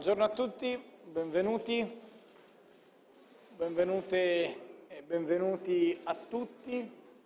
Buongiorno a tutti, benvenuti, benvenute e benvenuti a tutti.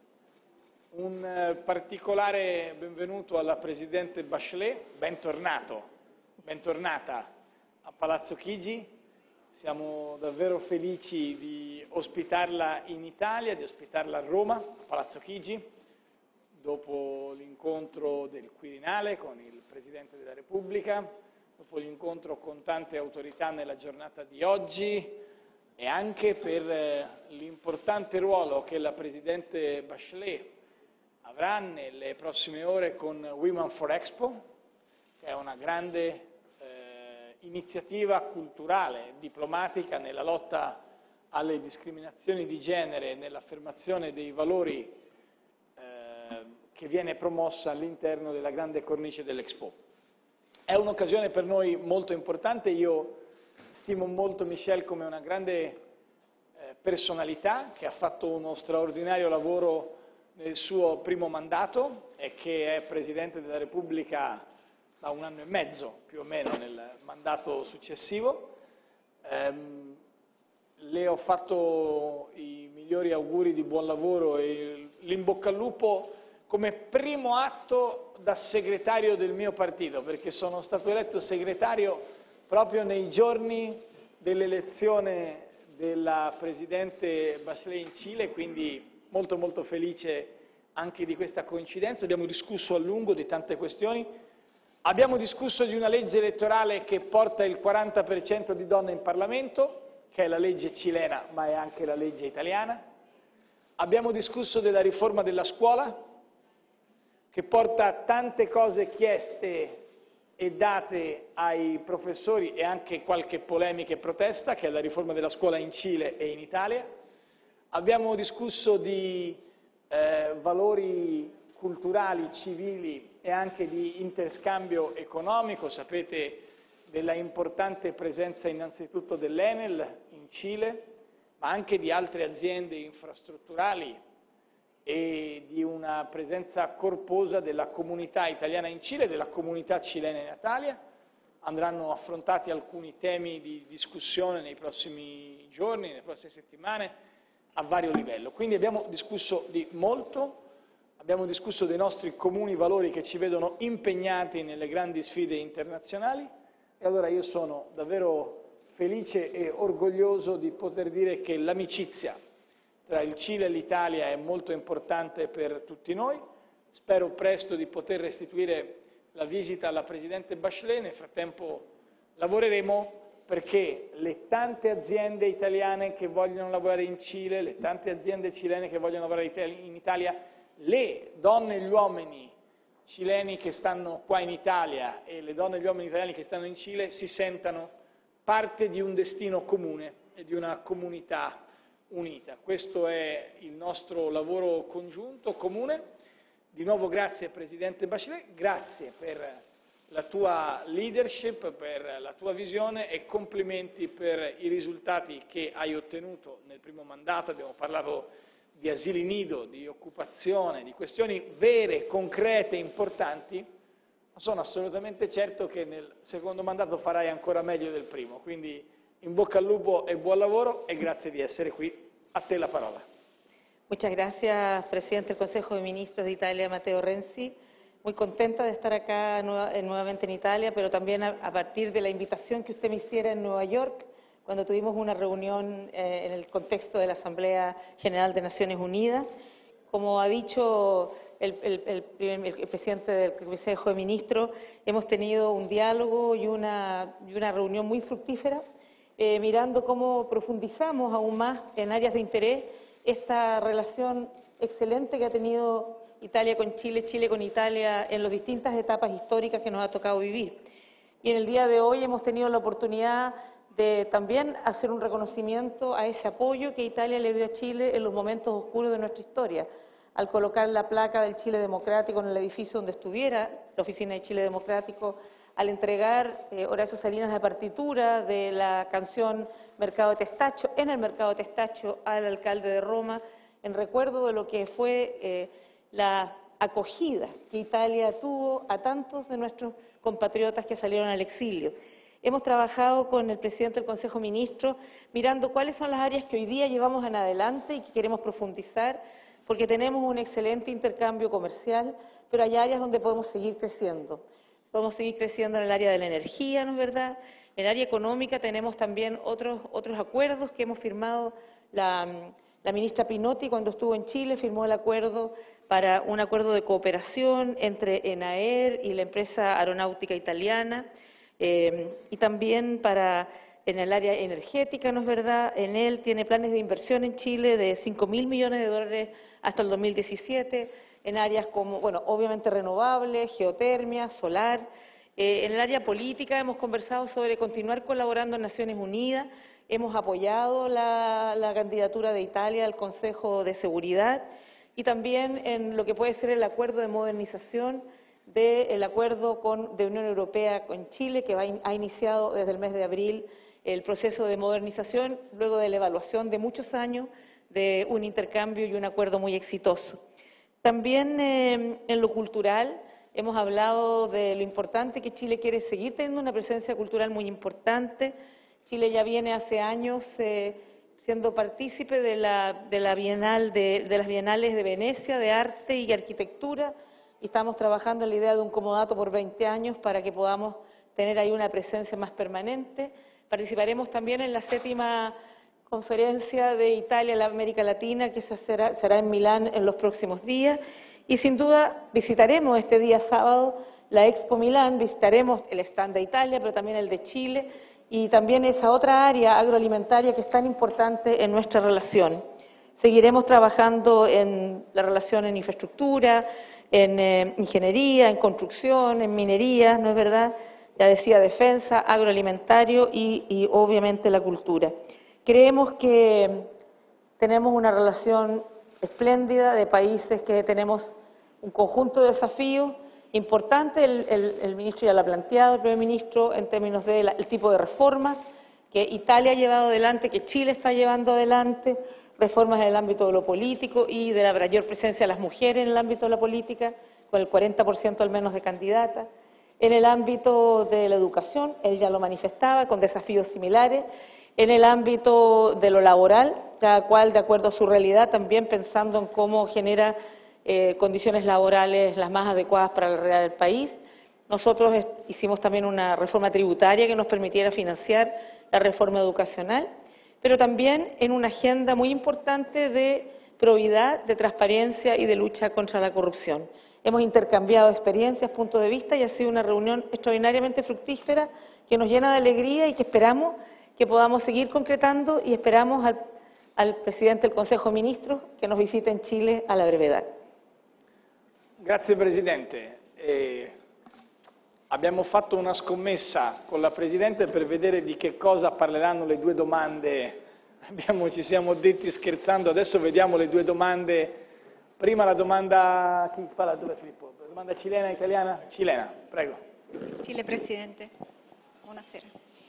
Un particolare benvenuto alla Presidente Bachelet, bentornata a Palazzo Chigi. Siamo davvero felici di ospitarla in Italia, di ospitarla a Roma, a Palazzo Chigi, dopo l'incontro del Quirinale con il Presidente della Repubblica, dopo l'incontro con tante autorità nella giornata di oggi e anche per l'importante ruolo che la Presidente Bachelet avrà nelle prossime ore con Women for Expo, che è una grande iniziativa culturale, diplomatica nella lotta alle discriminazioni di genere e nell'affermazione dei valori che viene promossa all'interno della grande cornice dell'Expo. È un'occasione per noi molto importante, io stimo molto Michel come una grande personalità che ha fatto uno straordinario lavoro nel suo primo mandato e che è Presidente della Repubblica da 1 anno e mezzo più o meno nel mandato successivo. Le ho fatto i migliori auguri di buon lavoro e l'in bocca al lupo come primo atto da segretario del mio partito, perché sono stato eletto segretario proprio nei giorni dell'elezione della Presidente Bachelet in Cile, quindi molto felice anche di questa coincidenza. Abbiamo discusso a lungo di tante questioni, abbiamo discusso di una legge elettorale che porta il 40% di donne in Parlamento, che è la legge cilena ma è anche la legge italiana, abbiamo discusso della riforma della scuola, che porta tante cose chieste e date ai professori e anche qualche polemica e protesta, che è la riforma della scuola in Cile e in Italia. Abbiamo discusso di valori culturali, civili e anche di interscambio economico. Sapete della importante presenza innanzitutto dell'Enel in Cile, ma anche di altre aziende infrastrutturali e di una presenza corposa della comunità italiana in Cile e della comunità cilena in Italia. Andranno affrontati alcuni temi di discussione nei prossimi giorni, nelle prossime settimane, a vario livello. Quindi abbiamo discusso di molto, abbiamo discusso dei nostri comuni valori che ci vedono impegnati nelle grandi sfide internazionali e allora io sono davvero felice e orgoglioso di poter dire che l'amicizia tra il Cile e l'Italia è molto importante per tutti noi. Spero presto di poter restituire la visita alla Presidente Bachelet. Nel frattempo lavoreremo perché le tante aziende italiane che vogliono lavorare in Cile, le tante aziende cilene che vogliono lavorare in Italia, le donne e gli uomini cileni che stanno qua in Italia e le donne e gli uomini italiani che stanno in Cile si sentano parte di un destino comune e di una comunità unita. Questo è il nostro lavoro congiunto, comune. Di nuovo grazie Presidente Bachelet, grazie per la tua leadership, per la tua visione e complimenti per i risultati che hai ottenuto nel primo mandato. Abbiamo parlato di asili nido, di occupazione, di questioni vere, concrete, importanti, ma sono assolutamente certo che nel secondo mandato farai ancora meglio del primo. Quindi in bocca al lupo e buon lavoro e grazie di essere qui. A te la parola. Muchas gracias, presidente del Consejo de Ministros de Italia, Matteo Renzi. Muy contenta de estar acá nuevamente en Italia, pero también a partir de la invitación que usted me hiciera en Nueva York, cuando tuvimos una reunión en el contexto de la Asamblea General de Naciones Unidas. Como ha dicho el presidente del Consejo de Ministros, hemos tenido un diálogo y una reunión muy fructífera, mirando cómo profundizamos aún más en áreas de interés esta relación excelente que ha tenido Italia con Chile, Chile con Italia en las distintas etapas históricas que nos ha tocado vivir. Y en el día de hoy hemos tenido la oportunidad de también hacer un reconocimiento a ese apoyo que Italia le dio a Chile en los momentos oscuros de nuestra historia, al colocar la placa del Chile Democrático en el edificio donde estuviera la oficina de Chile Democrático, al entregar Horacio Salinas la partitura de la canción Mercado de Testacho, en el Mercado de Testacho al alcalde de Roma, en recuerdo de lo que fue la acogida que Italia tuvo a tantos de nuestros compatriotas que salieron al exilio. Hemos trabajado con el presidente del Consejo de Ministros mirando cuáles son las áreas que hoy día llevamos en adelante y que queremos profundizar, porque tenemos un excelente intercambio comercial, pero hay áreas donde podemos seguir creciendo. Podemos seguir creciendo en el área de la energía, ¿no es verdad? En el área económica tenemos también otros acuerdos que hemos firmado. La ministra Pinotti, cuando estuvo en Chile, firmó el acuerdo para un acuerdo de cooperación entre ENAER y la empresa aeronáutica italiana, y también en el área energética, ¿no es verdad? Enel tiene planes de inversión en Chile de 5.000 millones de dólares hasta el 2017, en áreas como, bueno, obviamente renovables, geotermia, solar. En el área política hemos conversado sobre continuar colaborando en Naciones Unidas, hemos apoyado la candidatura de Italia al Consejo de Seguridad y también en lo que puede ser el acuerdo de modernización del acuerdo de Unión Europea con Chile, que ha iniciado desde el mes de abril el proceso de modernización, luego de la evaluación de muchos años de un intercambio y un acuerdo muy exitoso. También en lo cultural hemos hablado de lo importante que Chile quiere seguir teniendo una presencia cultural muy importante. Chile ya viene hace años siendo partícipe de las bienales de Venecia, de arte y arquitectura, y estamos trabajando en la idea de un comodato por 20 años para que podamos tener ahí una presencia más permanente. Participaremos también en la 7ª conferencia de Italia en la América Latina, que será en Milán en los próximos días, y sin duda visitaremos este día sábado la Expo Milán, visitaremos el stand de Italia, pero también el de Chile, y también esa otra área agroalimentaria que es tan importante en nuestra relación. Seguiremos trabajando en la relación en infraestructura, en ingeniería, en construcción, en minería, ¿no es verdad? Ya decía, defensa, agroalimentario y obviamente la cultura. Creemos que tenemos una relación espléndida de países que tenemos un conjunto de desafíos importantes. El ministro ya lo ha planteado, el primer ministro, en términos del tipo de reformas que Italia ha llevado adelante, que Chile está llevando adelante, reformas en el ámbito de lo político y de la mayor presencia de las mujeres en el ámbito de la política, con el 40% al menos de candidatas. En el ámbito de la educación, él ya lo manifestaba, con desafíos similares. En el ámbito de lo laboral, cada cual de acuerdo a su realidad, también pensando en cómo genera condiciones laborales las más adecuadas para la realidad del país. Nosotros hicimos también una reforma tributaria que nos permitiera financiar la reforma educacional, pero también en una agenda muy importante de probidad, de transparencia y de lucha contra la corrupción. Hemos intercambiado experiencias, puntos de vista y ha sido una reunión extraordinariamente fructífera que nos llena de alegría y que esperamos que podamos seguir concretando y esperamos al presidente del Consejo de Ministros che nos visita in Cile alla brevedad. Grazie Presidente. Abbiamo fatto una scommessa con la Presidente per vedere di che cosa parleranno le due domande. Ci siamo detti scherzando, adesso vediamo le due domande. Prima la domanda, chi fa la Filippo? La domanda cilena, italiana? Cilena, prego. Chile, Presidente. Buonasera.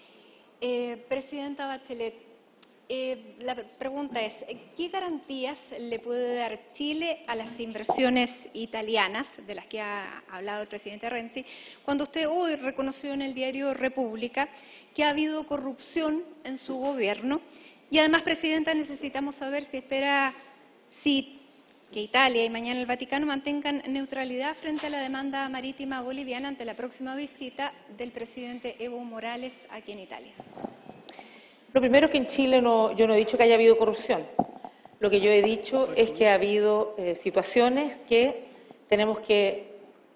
Presidenta Bachelet, la pregunta es, ¿qué garantías le puede dar Chile a las inversiones italianas, de las que ha hablado el presidente Renzi, cuando usted hoy reconoció en el diario República que ha habido corrupción en su gobierno? Y además, Presidenta, necesitamos saber si espera que Italia y mañana el Vaticano mantengan neutralidad frente a la demanda marítima boliviana ante la próxima visita del presidente Evo Morales aquí en Italia. Lo primero que en Chile yo no he dicho que haya habido corrupción. Lo que yo he dicho es que ha habido situaciones que tenemos que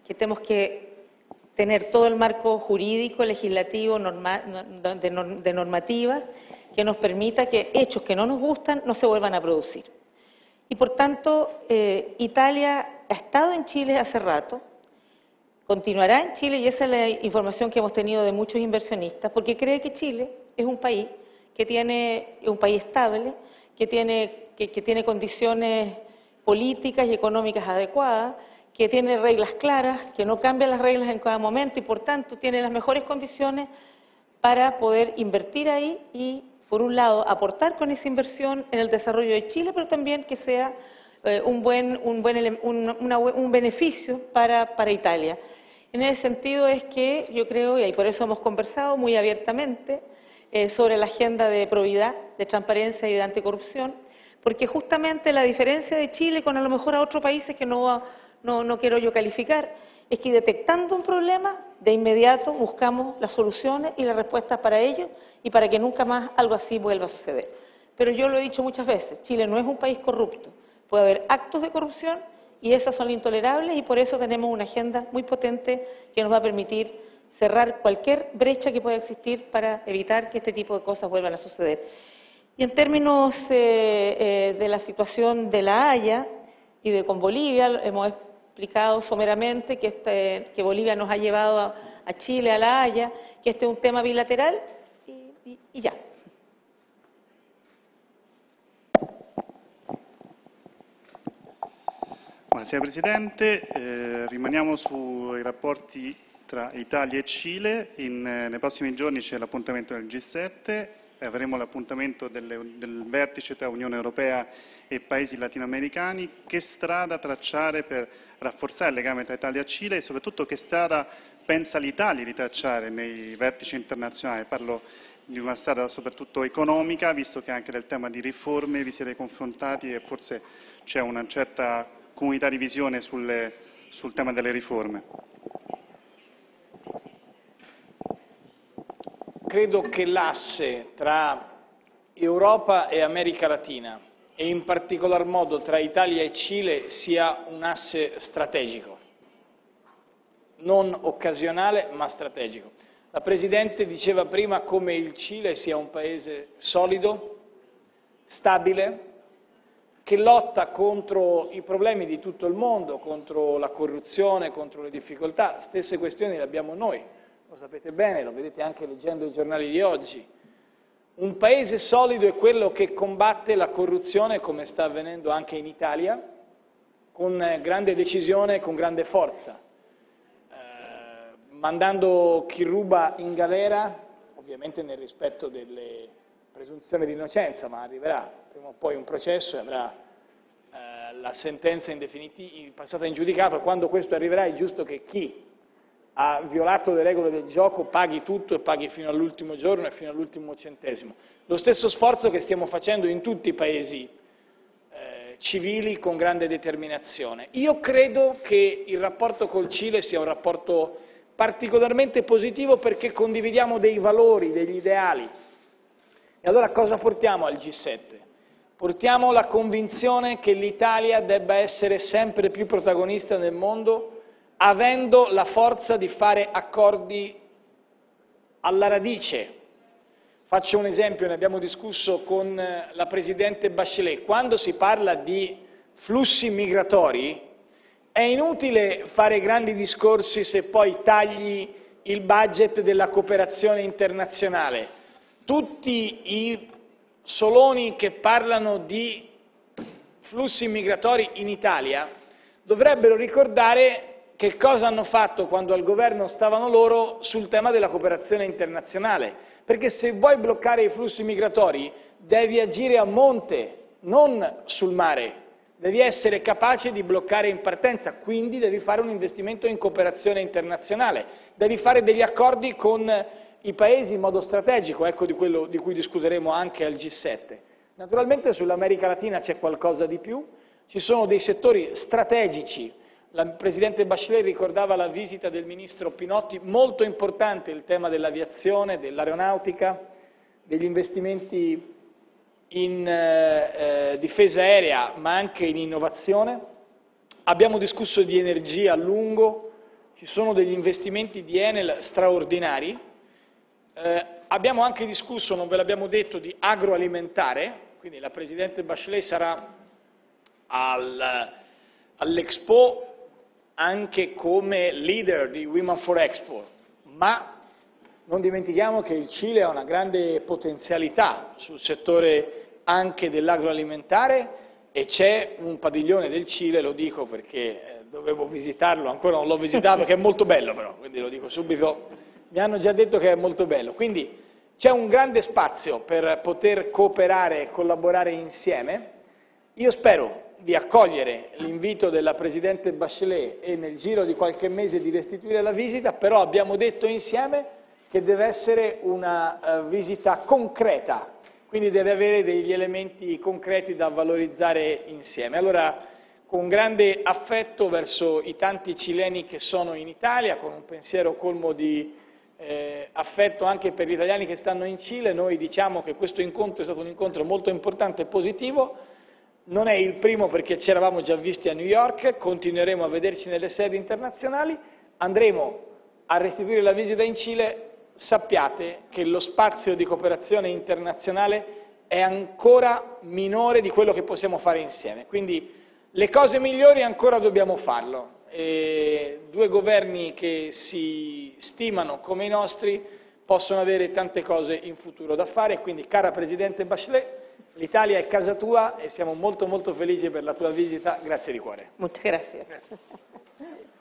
tener todo el marco jurídico, legislativo, de normativas que nos permita que hechos que no nos gustan no se vuelvan a producir. Y por tanto, Italia ha estado en Chile hace rato, continuará en Chile, y esa es la información que hemos tenido de muchos inversionistas, porque cree que Chile es un país estable, que tiene condiciones políticas y económicas adecuadas, que tiene reglas claras, que no cambia las reglas en cada momento y por tanto tiene las mejores condiciones para poder invertir ahí y, por un lado, aportar con esa inversión en el desarrollo de Chile, pero también que sea un beneficio para Italia. En ese sentido es que yo creo, y por eso hemos conversado muy abiertamente sobre la agenda de probidad, de transparencia y de anticorrupción, porque justamente la diferencia de Chile con a lo mejor a otros países que no quiero yo calificar, es que detectando un problema, de inmediato buscamos las soluciones y las respuestas para ello y para que nunca más algo así vuelva a suceder. Pero yo lo he dicho muchas veces, Chile no es un país corrupto, puede haber actos de corrupción y esas son intolerables y por eso tenemos una agenda muy potente que nos va a permitir cerrar cualquier brecha que pueda existir para evitar que este tipo de cosas vuelvan a suceder. Y en términos de la situación de La Haya y con Bolivia, hemos explicado someramente que Bolivia nos ha llevado a Chile, a La Haya, que este es un tema bilateral y ya. Buonasera Presidente, rimaniamo sui rapporti tra Italia e Cile. Nei prossimi giorni c'è l'appuntamento del G7, avremo l'appuntamento del vertice tra Unione Europea e Paesi latinoamericani. Che strada tracciare per rafforzare il legame tra Italia e Cile e soprattutto che strada pensa l'Italia di tracciare nei vertici internazionali? Parlo di una strada soprattutto economica, visto che anche del tema di riforme vi siete confrontati e forse c'è una certa comunità di visione sul tema delle riforme. Credo che l'asse tra Europa e America Latina e in particolar modo tra Italia e Cile sia un asse strategico, non occasionale ma strategico. La Presidente diceva prima come il Cile sia un paese solido, stabile, che lotta contro i problemi di tutto il mondo, contro la corruzione, contro le difficoltà. Stesse questioni le abbiamo noi, lo sapete bene, lo vedete anche leggendo i giornali di oggi. Un paese solido è quello che combatte la corruzione, come sta avvenendo anche in Italia, con grande decisione e con grande forza, mandando chi ruba in galera, ovviamente nel rispetto delle presunzione di innocenza, ma arriverà prima o poi un processo e avrà la sentenza passata in giudicato. Quando questo arriverà è giusto che chi ha violato le regole del gioco paghi tutto e paghi fino all'ultimo giorno e fino all'ultimo centesimo. Lo stesso sforzo che stiamo facendo in tutti i paesi civili con grande determinazione. Io credo che il rapporto col Cile sia un rapporto particolarmente positivo perché condividiamo dei valori, degli ideali. E allora cosa portiamo al G7? Portiamo la convinzione che l'Italia debba essere sempre più protagonista nel mondo, avendo la forza di fare accordi alla radice. Faccio un esempio, ne abbiamo discusso con la Presidente Bachelet. Quando si parla di flussi migratori è inutile fare grandi discorsi se poi tagli il budget della cooperazione internazionale. Tutti i soloni che parlano di flussi migratori in Italia dovrebbero ricordare che cosa hanno fatto quando al governo stavano loro sul tema della cooperazione internazionale, perché se vuoi bloccare i flussi migratori devi agire a monte, non sul mare, devi essere capace di bloccare in partenza, quindi devi fare un investimento in cooperazione internazionale, devi fare degli accordi con i paesi in modo strategico, ecco di quello di cui discuteremo anche al G7. Naturalmente sull'America Latina c'è qualcosa di più, ci sono dei settori strategici, la Presidente Bachelet ricordava la visita del Ministro Pinotti, molto importante il tema dell'aviazione, dell'aeronautica, degli investimenti in difesa aerea ma anche in innovazione. Abbiamo discusso di energia a lungo, ci sono degli investimenti di Enel straordinari. Abbiamo anche discusso, non ve l'abbiamo detto, di agroalimentare, quindi la Presidente Bachelet sarà all'Expo anche come leader di Women for Expo, ma non dimentichiamo che il Cile ha una grande potenzialità sul settore anche dell'agroalimentare e c'è un padiglione del Cile, lo dico perché dovevo visitarlo, ancora non l'ho visitato, che è molto bello però, quindi lo dico subito, mi hanno già detto che è molto bello, quindi c'è un grande spazio per poter cooperare e collaborare insieme. Io spero di accogliere l'invito della Presidente Bachelet e nel giro di qualche mese di restituire la visita, però abbiamo detto insieme che deve essere una visita concreta, quindi deve avere degli elementi concreti da valorizzare insieme. Allora, con grande affetto verso i tanti cileni che sono in Italia, con un pensiero colmo di affetto anche per gli italiani che stanno in Cile, noi diciamo che questo incontro è stato un incontro molto importante e positivo, non è il primo perché ci eravamo già visti a New York, continueremo a vederci nelle sedi internazionali, andremo a restituire la visita in Cile. Sappiate che lo spazio di cooperazione internazionale è ancora minore di quello che possiamo fare insieme, quindi le cose migliori ancora dobbiamo farlo. E due governi che si stimano come i nostri possono avere tante cose in futuro da fare, quindi cara Presidente Bachelet, l'Italia è casa tua e siamo molto molto felici per la tua visita, grazie di cuore. Muchas gracias.